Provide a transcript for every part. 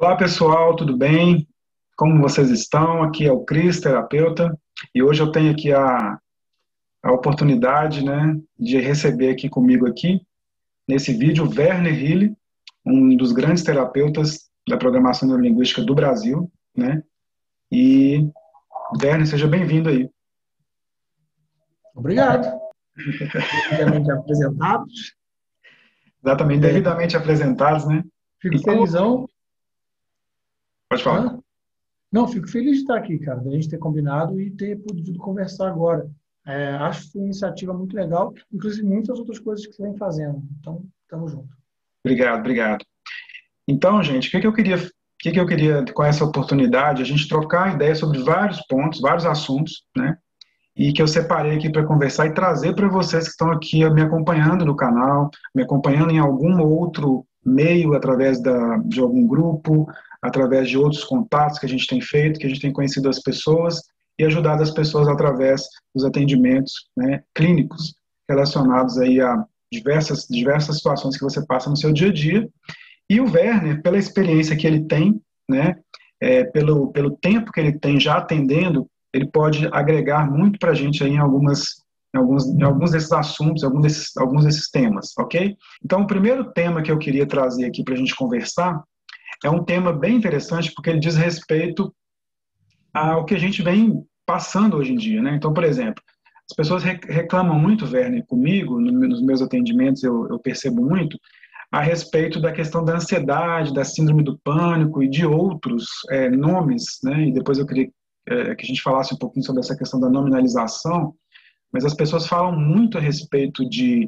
Olá pessoal, tudo bem? Como vocês estão? Aqui é o Cris, terapeuta, e hoje eu tenho aqui a oportunidade, né, de receber aqui comigo aqui, nesse vídeo, o Werner Hille, um dos grandes terapeutas da programação neurolinguística do Brasil, né? E, Werner, seja bem-vindo aí. Obrigado. Devidamente apresentados. Exatamente, É, devidamente apresentados, né? fico E como... felizão. Pode falar. Hã? Não, fico feliz de estar aqui, cara, da gente ter combinado e ter podido conversar agora. Acho sua iniciativa muito legal, inclusive muitas outras coisas que você vem fazendo. Então, estamos juntos. Obrigado, obrigado. Então, gente, o que que eu queria com essa oportunidade, a gente trocar ideias sobre vários pontos, vários assuntos, né? E que eu separei aqui para conversar e trazer para vocês que estão aqui me acompanhando no canal, me acompanhando em algum outro meio, através de algum grupo, através de outros contatos que a gente tem feito, que a gente tem conhecido as pessoas e ajudado as pessoas através dos atendimentos, né, clínicos relacionados aí a diversas situações que você passa no seu dia a dia. E o Werner, pela experiência que ele tem, né, pelo tempo que ele tem já atendendo, ele pode agregar muito para a gente aí em alguns desses assuntos, alguns desses temas, ok? Então, o primeiro tema que eu queria trazer aqui para a gente conversar é um tema bem interessante, porque ele diz respeito ao que a gente vem passando hoje em dia, né? Então, por exemplo, as pessoas reclamam muito, Werner, comigo, nos meus atendimentos eu percebo muito, a respeito da questão da ansiedade, da síndrome do pânico e de outros nomes, né? E depois eu queria que a gente falasse um pouquinho sobre essa questão da nominalização, mas as pessoas falam muito a respeito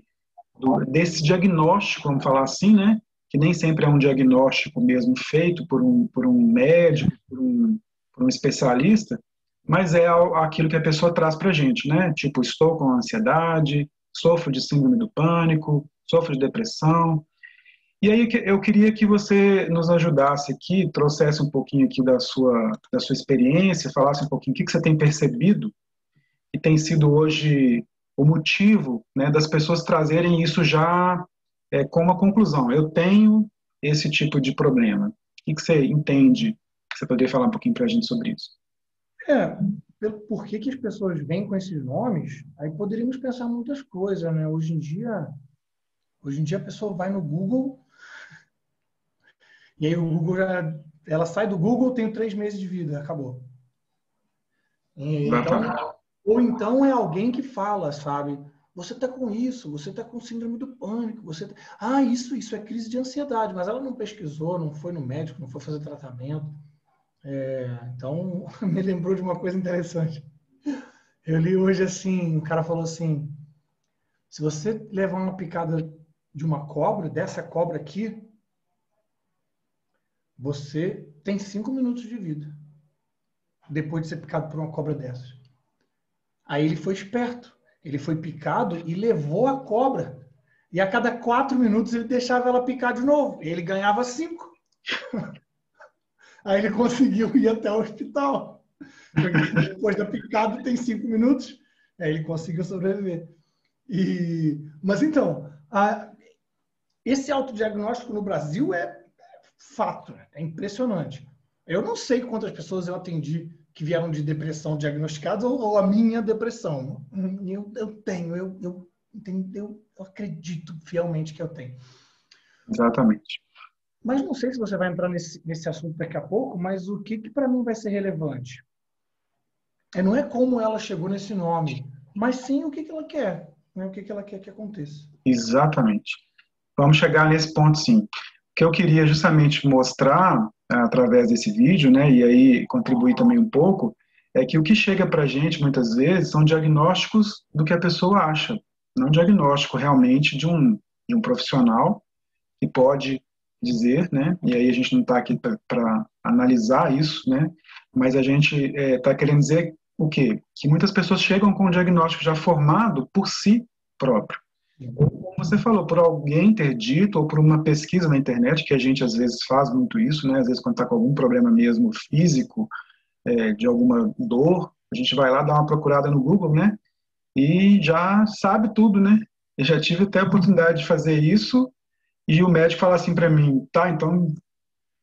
desse diagnóstico, vamos falar assim, né? Que nem sempre é um diagnóstico mesmo feito por um médico, por um especialista, mas é aquilo que a pessoa traz para a gente, né? Tipo, estou com ansiedade, sofro de síndrome do pânico, sofro de depressão. E aí eu queria que você nos ajudasse aqui, trouxesse um pouquinho aqui da sua experiência, falasse um pouquinho o que você tem percebido e tem sido hoje o motivo, né, das pessoas trazerem isso já como uma conclusão. Eu tenho esse tipo de problema. O que você entende? Você poderia falar um pouquinho para a gente sobre isso? É, por que as pessoas vêm com esses nomes? Aí poderíamos pensar muitas coisas, né? Hoje em dia a pessoa vai no Google e aí o Google ela sai do Google, tem 3 meses de vida, acabou. Então, Exatamente. ou então é alguém que fala, sabe? Você está com isso, você está com síndrome do pânico, isso é crise de ansiedade, mas ela não pesquisou, não foi no médico, não foi fazer tratamento. Então, me lembrou de uma coisa interessante. Eu li hoje assim, um cara falou assim, se você levar uma picada de uma cobra, dessa cobra aqui, você tem 5 minutos de vida, depois de ser picado por uma cobra dessas. Aí ele foi esperto. Ele foi picado e levou a cobra. E a cada 4 minutos ele deixava ela picar de novo. Ele ganhava 5. Aí ele conseguiu ir até o hospital. Porque depois da picada tem 5 minutos. Aí ele conseguiu sobreviver. Mas então, esse autodiagnóstico no Brasil é fato. É impressionante. Eu não sei quantas pessoas eu atendi que vieram de depressão diagnosticadas ou a minha depressão. Eu tenho, eu acredito fielmente que eu tenho. Exatamente. Mas não sei se você vai entrar nesse assunto daqui a pouco, mas o que para mim vai ser relevante? Não é como ela chegou nesse nome, mas sim o que ela quer, né? O que ela quer que aconteça. Exatamente. Vamos chegar nesse ponto, sim. O que eu queria justamente mostrar através desse vídeo, né, e aí contribuir também um pouco, é que o que chega para a gente muitas vezes são diagnósticos do que a pessoa acha, não diagnóstico realmente de um profissional que pode dizer, né, e aí a gente não está aqui para analisar isso, né, mas a gente está querendo dizer o quê? Que muitas pessoas chegam com um diagnóstico já formado por si próprio. Como você falou, por alguém ter dito ou por uma pesquisa na internet, que a gente às vezes faz muito isso, né? Às vezes quando está com algum problema mesmo físico, de alguma dor, a gente vai lá dar uma procurada no Google, né? E já sabe tudo, né? Eu já tive até a oportunidade de fazer isso e o médico fala assim para mim, tá, então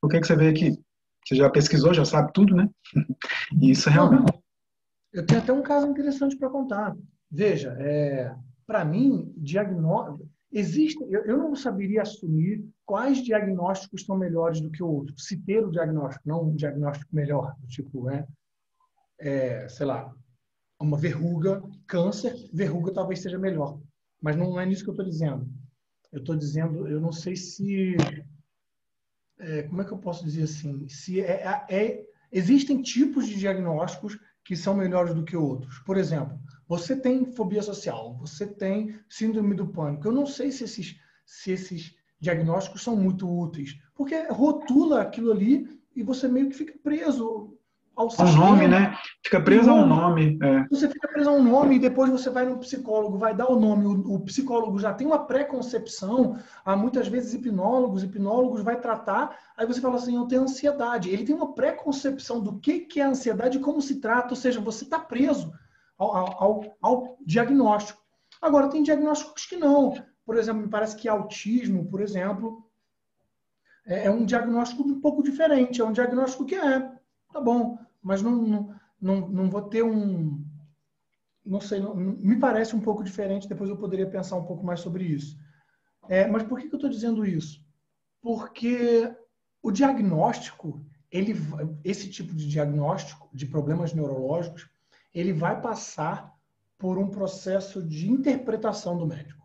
por que que você veio aqui? Você já pesquisou, já sabe tudo, né? E isso Não, realmente. eu tenho até um caso interessante para contar. Veja, para mim, diagnóstico. Existe, eu não saberia assumir quais diagnósticos são melhores do que o outro. Se ter o diagnóstico, não um diagnóstico melhor, tipo, sei lá, uma verruga, câncer, verruga talvez seja melhor. Mas não é nisso que eu estou dizendo. Eu estou dizendo, eu não sei se. Como é que eu posso dizer assim? Se existem tipos de diagnósticos que são melhores do que outros. Por exemplo, você tem fobia social, você tem síndrome do pânico. Eu não sei se esses diagnósticos são muito úteis, porque rotula aquilo ali e você meio que fica preso ao Um nome, sistema, né? Fica um preso a um nome. nome. É. Você fica preso a um nome e depois você vai no psicólogo, vai dar o nome. O psicólogo já tem uma pré-concepção. Há muitas vezes hipnólogos vai tratar. Aí você fala assim, eu tenho ansiedade. Ele tem uma pré-concepção do que é ansiedade e como se trata. Ou seja, você está preso ao diagnóstico. Agora, tem diagnósticos que não. Por exemplo, me parece que autismo, por exemplo, é um diagnóstico um pouco diferente. É um diagnóstico que tá bom, mas não vou ter não sei, me parece um pouco diferente, depois eu poderia pensar um pouco mais sobre isso. Mas por que eu estou dizendo isso? Porque o diagnóstico, esse tipo de diagnóstico de problemas neurológicos, ele vai passar por um processo de interpretação do médico.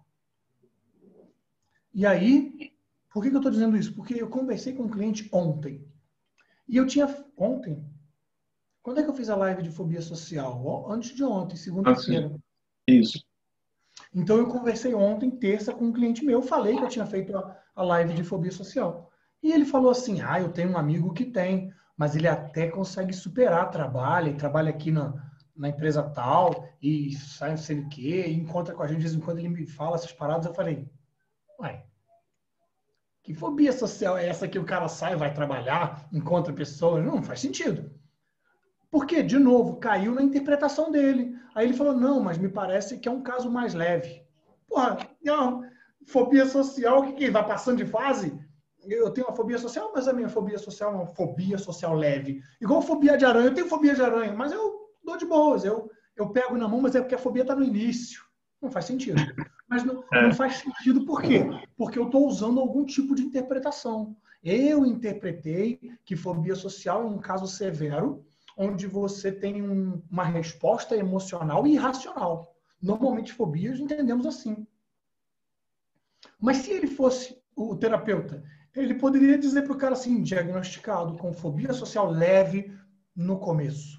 E aí, por que eu estou dizendo isso? Porque eu conversei com um cliente ontem. E eu tinha, ontem, quando é que eu fiz a live de fobia social? Antes de ontem, Assim, segunda-feira. isso. Então, eu conversei ontem, terça, com um cliente meu. Falei que eu tinha feito a live de fobia social. E ele falou assim: eu tenho um amigo que tem, mas ele até consegue superar, trabalha, e trabalha aqui na empresa tal, e sai não sei o quê, e encontra com a gente de vez em quando ele me fala essas paradas. Eu falei: uai, que fobia social é essa que o cara sai, vai trabalhar, encontra pessoas? Não faz sentido. Porque, de novo, caiu na interpretação dele. Aí ele falou, não, mas me parece que é um caso mais leve. Porra, não, fobia social, o que vai passando de fase? Eu tenho uma fobia social, mas a minha fobia social é uma fobia social leve. Igual fobia de aranha, eu tenho fobia de aranha, mas eu dou de boas, eu pego na mão, mas é porque a fobia está no início. Não faz sentido. Mas não É. faz sentido por quê? Porque eu estou usando algum tipo de interpretação. Eu interpretei que fobia social é um caso severo, onde você tem uma resposta emocional e irracional. Normalmente, fobias entendemos assim. Mas se ele fosse o terapeuta, ele poderia dizer para o cara assim, diagnosticado com fobia social leve no começo.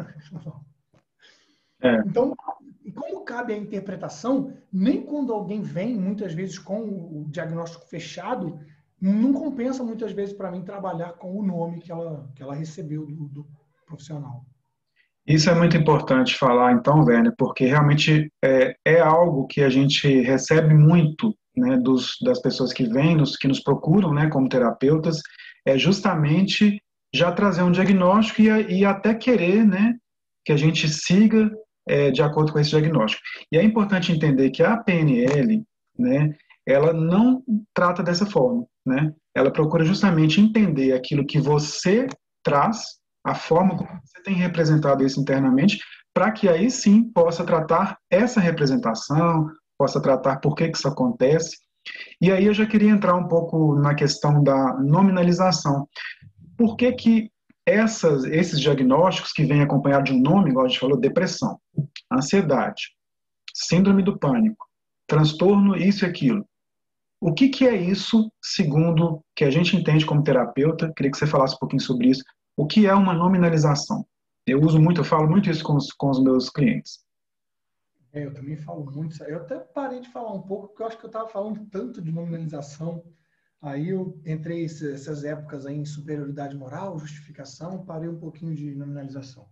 É. Então, como cabe a interpretação, nem quando alguém vem, muitas vezes, com o diagnóstico fechado, não compensa, muitas vezes, para mim, trabalhar com o nome que ela recebeu do profissional. Isso é muito importante falar, então, Werner, porque realmente é algo que a gente recebe muito, né, das pessoas que vêm, que nos procuram, né, como terapeutas, é justamente já trazer um diagnóstico e até querer, né, que a gente siga de acordo com esse diagnóstico. E é importante entender que a PNL, né, ela não trata dessa forma, né? Ela procura justamente entender aquilo que você traz, a forma como você tem representado isso internamente, para que aí sim possa tratar essa representação, possa tratar por que que isso acontece. E aí eu já queria entrar um pouco na questão da nominalização. Por que que esses diagnósticos que vêm acompanhados de um nome, igual a gente falou, depressão, ansiedade, síndrome do pânico, transtorno, isso e aquilo. O que que é isso, segundo o que a gente entende como terapeuta? Queria que você falasse um pouquinho sobre isso. O que é uma nominalização? Eu falo muito isso com os meus clientes. Eu também falo muito. Eu até parei de falar um pouco, porque eu acho que eu estava falando tanto de nominalização. Aí eu entrei essas épocas aí em superioridade moral, justificação, parei um pouquinho de nominalização.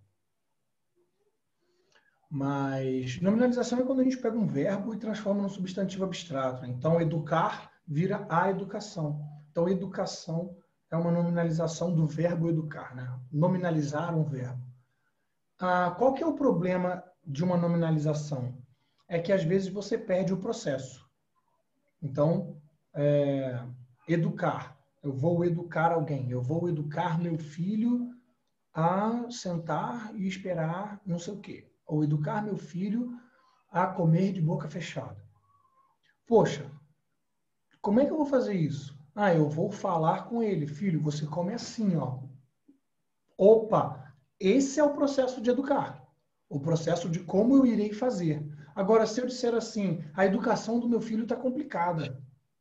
Mas nominalização é quando a gente pega um verbo e transforma num substantivo abstrato. Então, educar vira a educação. Então, educação é uma nominalização do verbo educar, né? Nominalizar um verbo. Qual que é o problema de uma nominalização? É que às vezes você perde o processo. Então, educar. eu vou educar alguém, eu vou educar meu filho a sentar e esperar não sei o quê, ou educar meu filho a comer de boca fechada. Poxa, como é que eu vou fazer isso? Ah, eu vou falar com ele, filho, você come assim, ó. Opa, esse é o processo de educar, o processo de como eu irei fazer. Agora, se eu disser assim, a educação do meu filho está complicada.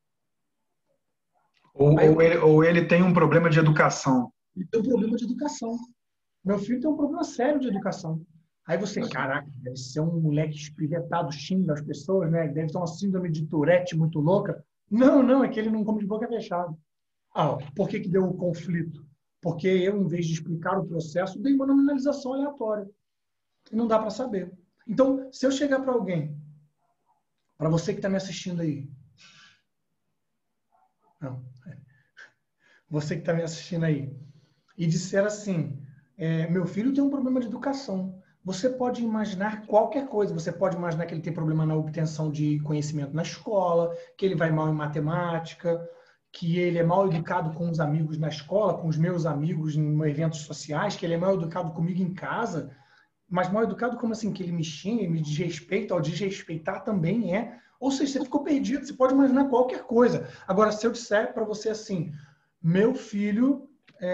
Ou ele tem um problema de educação. Ele tem um problema de educação. Meu filho tem um problema sério de educação. Aí você, caraca, deve ser um moleque espivetado, xinga as pessoas, né? Deve ter uma síndrome de Tourette muito louca. Não, não, é que ele não come de boca fechada. Ah, por que deu o conflito? Porque eu, em vez de explicar o processo, dei uma nominalização aleatória. E não dá para saber. Então, se eu chegar para alguém, para você que está me assistindo aí, não, você que está me assistindo aí, e disser assim, meu filho tem um problema de educação. Você pode imaginar qualquer coisa. Você pode imaginar que ele tem problema na obtenção de conhecimento na escola, que ele vai mal em matemática, que ele é mal educado com os amigos na escola, com os meus amigos em eventos sociais, que ele é mal educado comigo em casa. Mas mal educado como assim? Que ele me xinga, me desrespeita, ao desrespeitar também é. Ou seja, você ficou perdido, você pode imaginar qualquer coisa. Agora, se eu disser para você assim, meu filho,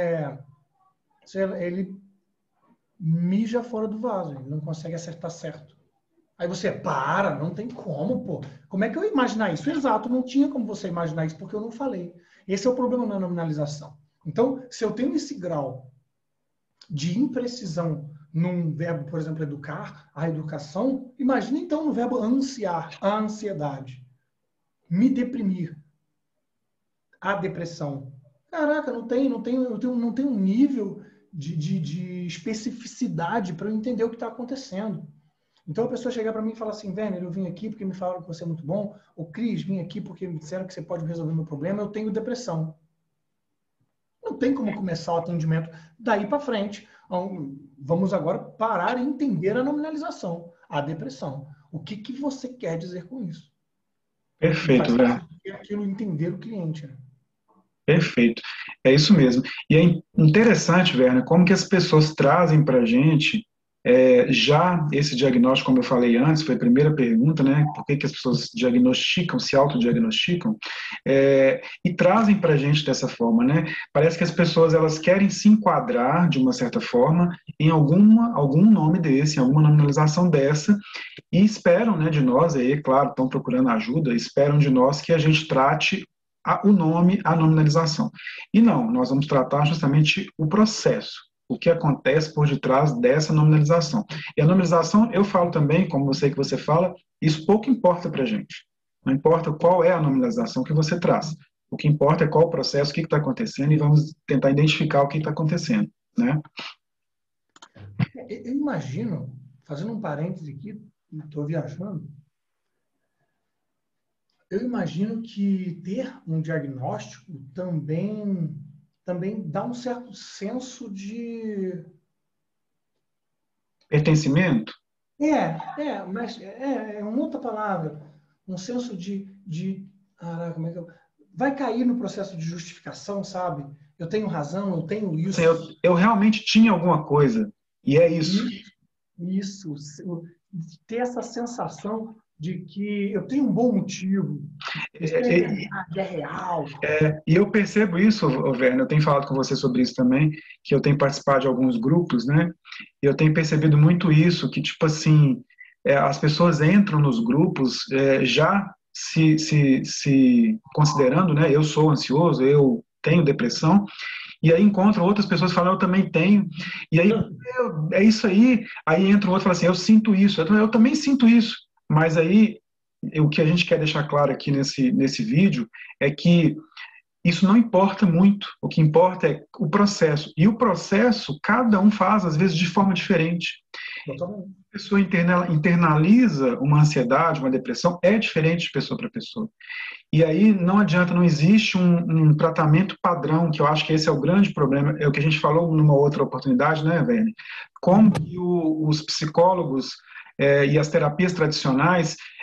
ele mija fora do vaso, ele não consegue acertar certo. Aí você, não tem como, pô. Como é que eu ia imaginar isso? Exato, não tinha como você imaginar isso, porque eu não falei. Esse é o problema na nominalização. Então, se eu tenho esse grau de imprecisão num verbo, por exemplo, educar, a educação, imagina então no verbo ansiar, a ansiedade, me deprimir, a depressão. Caraca, não tem um nível de especificidade para eu entender o que está acontecendo. Então a pessoa chegar para mim e falar assim, Werner, eu vim aqui porque me falaram que você é muito bom, ou Cris, vim aqui porque me disseram que você pode resolver meu problema, eu tenho depressão. Não tem como começar o atendimento daí para frente. Vamos agora parar e entender a nominalização, a depressão. O que você quer dizer com isso? E Perfeito, faz Werner. parte daquilo entender o cliente. Né? Perfeito. É isso mesmo. E é interessante, Werner, como que as pessoas trazem para a gente já esse diagnóstico, como eu falei antes, foi a primeira pergunta, né? Por que as pessoas diagnosticam, se autodiagnosticam, e trazem para a gente dessa forma, né? Parece que as pessoas elas querem se enquadrar de uma certa forma em algum nome desse, em alguma nominalização dessa, e esperam, né, de nós, aí, claro, estão procurando ajuda, esperam de nós que a gente trate o nome, a nominalização. E não, nós vamos tratar justamente o processo, o que acontece por detrás dessa nominalização. E a nominalização, eu falo também, como eu sei que você fala, isso pouco importa para a gente. Não importa qual é a nominalização que você traz. O que importa é qual o processo, o que está acontecendo, e vamos tentar identificar o que está acontecendo, né? Eu imagino, fazendo um parêntese aqui, estou viajando, eu imagino que ter um diagnóstico também dá um certo senso de... Pertencimento? Mas é uma outra palavra. Um senso como é que vai cair no processo de justificação, sabe? Eu tenho razão, eu tenho isso. Eu realmente tinha alguma coisa, e é isso. Isso. Ter essa sensação de que eu tenho um bom motivo, isso é verdade, é real. E eu percebo isso, Werner, eu tenho falado com você sobre isso também, que eu tenho participado de alguns grupos, né? E eu tenho percebido muito isso, que, tipo assim, as pessoas entram nos grupos já se considerando, né? Eu sou ansioso, eu tenho depressão, e aí encontram outras pessoas que falam, eu também tenho, e aí, é isso aí entra um outro e fala assim, eu sinto isso, eu também sinto isso, mas aí, o que a gente quer deixar claro aqui nesse vídeo é que isso não importa muito. O que importa é o processo. E o processo, cada um faz, às vezes, de forma diferente. Totalmente. A pessoa internaliza uma ansiedade, uma depressão, é diferente de pessoa para pessoa. E aí não adianta, não existe um tratamento padrão, que eu acho que esse é o grande problema, é o que a gente falou numa outra oportunidade, né, Vene? Como que os psicólogos e as terapias tradicionais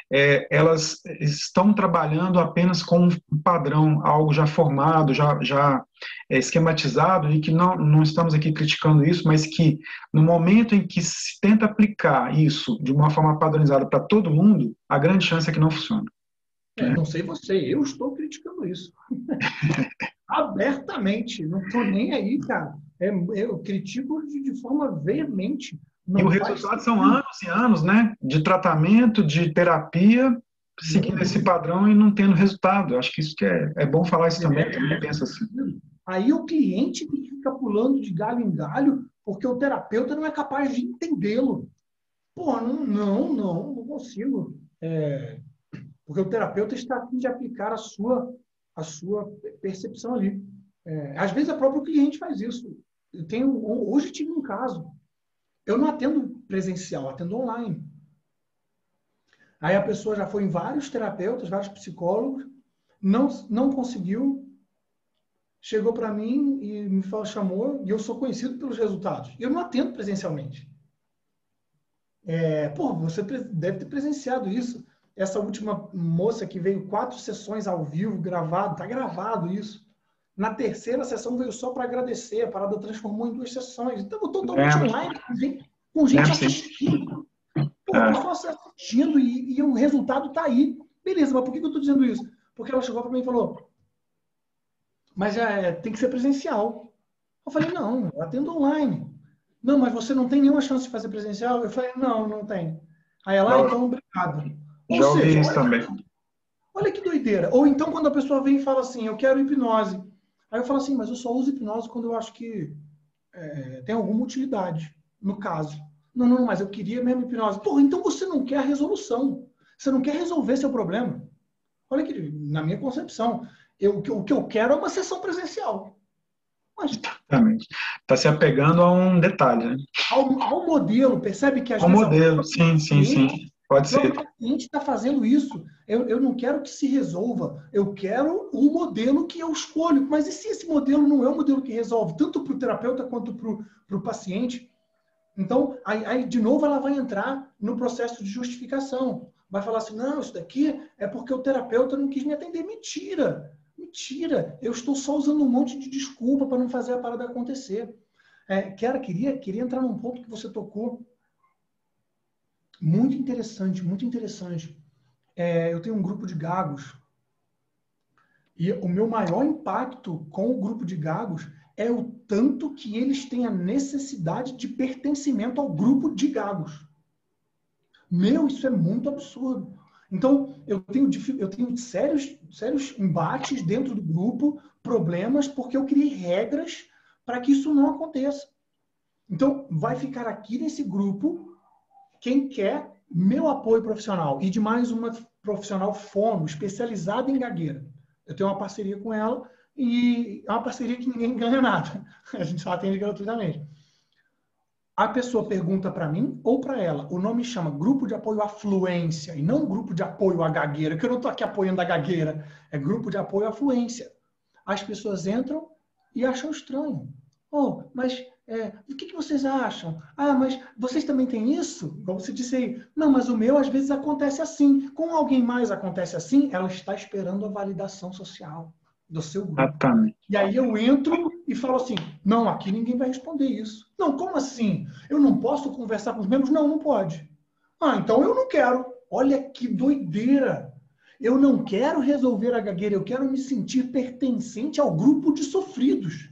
elas estão trabalhando apenas com um padrão, algo já formado, já esquematizado, e que não estamos aqui criticando isso, mas que no momento em que se tenta aplicar isso de uma forma padronizada para todo mundo, a grande chance é que não funcione. Não sei você, eu estou criticando isso. Abertamente, não estou nem aí, cara. Eu critico de forma veemente. E o Não faz resultado são sentido. anos e anos, né, de tratamento, de terapia, seguindo esse padrão e não tendo resultado. Acho que isso que é bom falar isso também, eu também penso assim. Aí o cliente que fica pulando de galho em galho porque o terapeuta não é capaz de entendê-lo. Pô, não consigo. Porque o terapeuta está a fim de aplicar a sua percepção ali. Às vezes, o próprio cliente faz isso. Hoje tive um caso. Eu não atendo presencial, atendo online. Aí a pessoa já foi em vários terapeutas, vários psicólogos, não conseguiu, chegou para mim e me chamou, e eu sou conhecido pelos resultados. Eu não atendo presencialmente. Você deve ter presenciado isso. Essa última moça que veio 4 sessões ao vivo, gravado, tá gravado isso. Na terceira sessão veio só para agradecer, a parada transformou em 2 sessões. Então, totalmente online, com gente assistindo. A pessoa assistindo e o resultado tá aí. Beleza, mas por que eu estou dizendo isso? Porque ela chegou para mim e falou, mas tem que ser presencial. Eu falei, não, eu atendo online. Não, mas você não tem nenhuma chance de fazer presencial? Eu falei, não tem. Aí ela, então, obrigado. Ou Já ouvi seja, isso também. olha que doideira. Ou então, quando a pessoa vem e fala assim, eu quero hipnose. Aí eu falo assim, mas eu só uso hipnose quando eu acho que tem alguma utilidade, no caso. Não, mas eu queria mesmo hipnose. Porra, então você não quer a resolução. Você não quer resolver seu problema. Olha que, na minha concepção, o que eu quero é uma sessão presencial. Mas, Exatamente. Está se apegando a um detalhe, né? ao modelo, percebe que às Ao vezes modelo, sim. o Pode próprio ser. paciente está fazendo isso. Eu não quero que se resolva. Eu quero o modelo que eu escolho. Mas e se esse modelo não é o modelo que resolve, tanto para o terapeuta quanto para o paciente? Então, aí, de novo, ela vai entrar no processo de justificação. Vai falar assim, não, isso daqui é porque o terapeuta não quis me atender. Mentira! Mentira! Eu estou só usando um monte de desculpa para não fazer a parada acontecer. Queria entrar num ponto que você tocou. Muito interessante, muito interessante. Eu tenho um grupo de gagos e o meu maior impacto com o grupo de gagos é o tanto que eles têm a necessidade de pertencimento ao grupo de gagos. Isso é muito absurdo. Então, eu tenho sérios embates dentro do grupo, problemas, porque eu criei regras para que isso não aconteça. Então, vai ficar aqui nesse grupo quem quer meu apoio profissional e de mais uma profissional fono, especializada em gagueira. Eu tenho uma parceria com ela e é uma parceria que ninguém ganha nada. A gente só atende gratuitamente. A pessoa pergunta para mim ou para ela. O nome chama Grupo de Apoio à Fluência e não Grupo de Apoio à Gagueira, que eu não estou aqui apoiando a gagueira. É Grupo de Apoio à Fluência. As pessoas entram e acham estranho. Mas o que vocês acham? Mas vocês também têm isso? Como você disse aí. Não, mas o meu às vezes acontece assim. Com alguém mais acontece assim, ela está esperando a validação social do seu grupo. Exatamente. E aí eu entro e falo assim, não, aqui ninguém vai responder isso. Não, como assim? Eu não posso conversar com os membros? Não pode. Então eu não quero. Olha que doideira. Eu não quero resolver a gagueira, eu quero me sentir pertencente ao grupo de sofridos.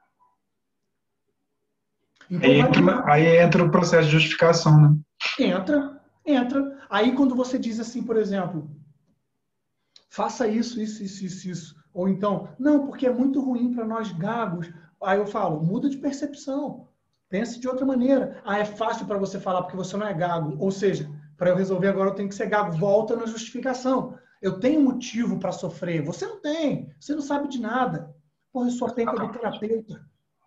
Então, aí entra o processo de justificação, né? Entra. Aí quando você diz assim, por exemplo, faça isso. Ou então, não, porque é muito ruim para nós gagos. Aí eu falo, muda de percepção. Pense de outra maneira. É fácil para você falar porque você não é gago. Ou seja, para eu resolver agora eu tenho que ser gago. Volta na justificação. Eu tenho motivo para sofrer. Você não tem. Você não sabe de nada. Eu sou a perca do terapeuta.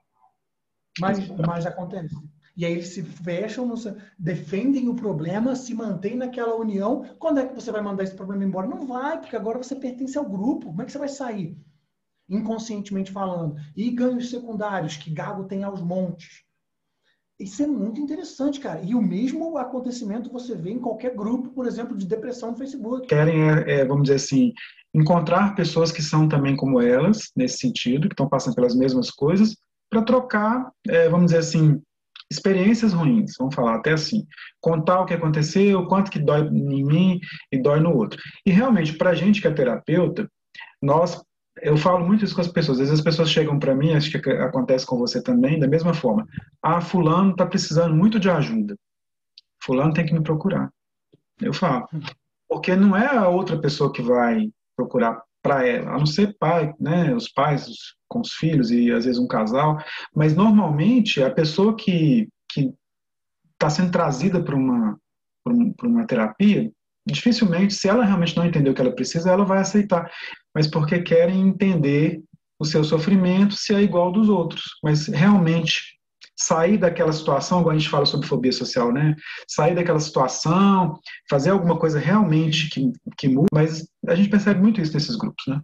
Mas acontece. E aí eles se fecham, defendem o problema, se mantêm naquela união. Quando é que você vai mandar esse problema embora? Não vai, porque agora você pertence ao grupo. Como é que você vai sair? Inconscientemente falando. E ganhos secundários, que gago tem aos montes. Isso é muito interessante, cara. E o mesmo acontecimento você vê em qualquer grupo, por exemplo, de depressão no Facebook. Querem, vamos dizer assim, encontrar pessoas que são também como elas, nesse sentido, que estão passando pelas mesmas coisas, para trocar, vamos dizer assim, experiências ruins, vamos falar até assim. Contar o que aconteceu, quanto que dói em mim e dói no outro. E realmente, para a gente que é terapeuta, nós, eu falo muito isso com as pessoas. Às vezes as pessoas chegam para mim, acho que acontece com você também, da mesma forma. Ah, fulano está precisando muito de ajuda. Fulano tem que me procurar. Eu falo. Porque não é a outra pessoa que vai procurar para ela, a não ser pai, né, os pais com os filhos e às vezes um casal, mas normalmente a pessoa que está sendo trazida para uma terapia, dificilmente, se ela realmente não entender o que ela precisa, ela vai aceitar, mas porque querem entender o seu sofrimento se é igual ao dos outros, mas realmente sair daquela situação, quando a gente fala sobre fobia social, né? Sair daquela situação, fazer alguma coisa realmente que muda, mas a gente percebe muito isso nesses grupos, né?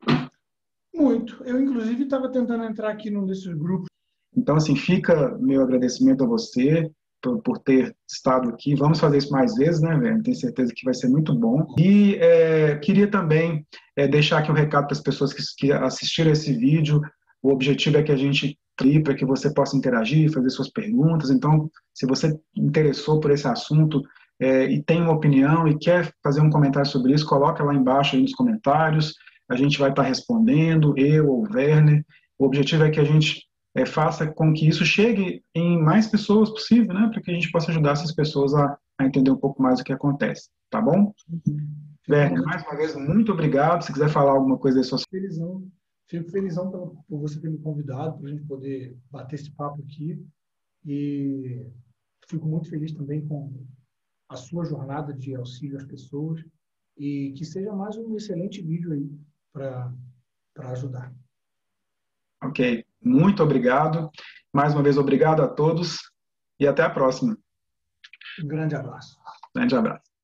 Muito. Eu, inclusive, estava tentando entrar aqui num desses grupos. Então, assim, fica meu agradecimento a você por ter estado aqui. Vamos fazer isso mais vezes, né, velho? Tenho certeza que vai ser muito bom. E queria também deixar aqui um recado para as pessoas que assistiram esse vídeo. O objetivo é que a gente crie para que você possa interagir, fazer suas perguntas. Então, se você interessou por esse assunto e tem uma opinião e quer fazer um comentário sobre isso, coloca lá embaixo aí nos comentários. A gente vai estar respondendo, eu ou o Werner. O objetivo é que a gente faça com que isso chegue em mais pessoas possível, né, para que a gente possa ajudar essas pessoas a entender um pouco mais o que acontece, tá bom? Werner, mais uma vez, muito obrigado. Se quiser falar alguma coisa aí, só... Felizão. Fico felizão por você ter me convidado para a gente poder bater esse papo aqui. E fico muito feliz também com a sua jornada de auxílio às pessoas. E que seja mais um excelente vídeo aí para ajudar. Ok, muito obrigado. Mais uma vez, obrigado a todos e até a próxima. Um grande abraço. Grande abraço.